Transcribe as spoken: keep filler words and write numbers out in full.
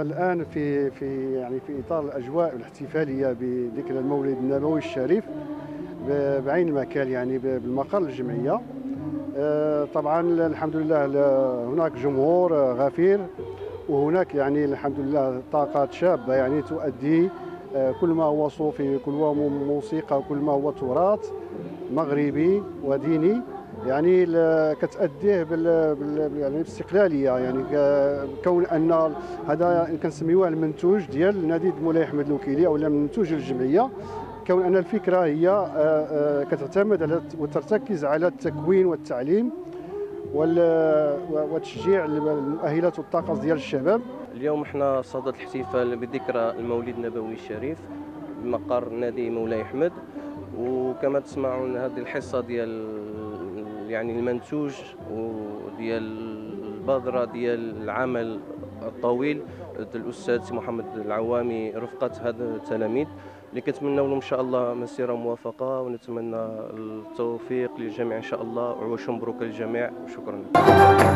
الآن في في يعني في إطار الأجواء الاحتفالية بذكرى المولد النبوي الشريف بعين المكان، يعني بالمقر الجمعية. آه، طبعا الحمد لله هناك جمهور غفير، وهناك يعني الحمد لله طاقات شابة يعني تؤدي آه، كل ما هو صوفي، كل ما هو موسيقى، وكل ما هو تراث مغربي وديني، يعني كتأديه بال بال يعني باستقلاليه، يعني كون ان هذا كنسميوه المنتوج ديال نادي مولاي احمد الوكيلي او المنتوج الجمعيه، كون ان الفكره هي كتعتمد على وترتكز على التكوين والتعليم وتشجيع المؤهلات والطاقه ديال الشباب. اليوم احنا صدد الاحتفال بذكرى المولد النبوي الشريف بمقر نادي مولاي احمد، وكما تسمعون هذه الحصه ديال يعني المنتوج وديال البذره ديال العمل الطويل الاستاذ محمد العوامي رفقه هذا التلاميذ، اللي كنتمنوا لهم ان شاء الله مسيره موفقه، ونتمنى التوفيق للجميع ان شاء الله، وعوش مبروك للجميع، وشكرا.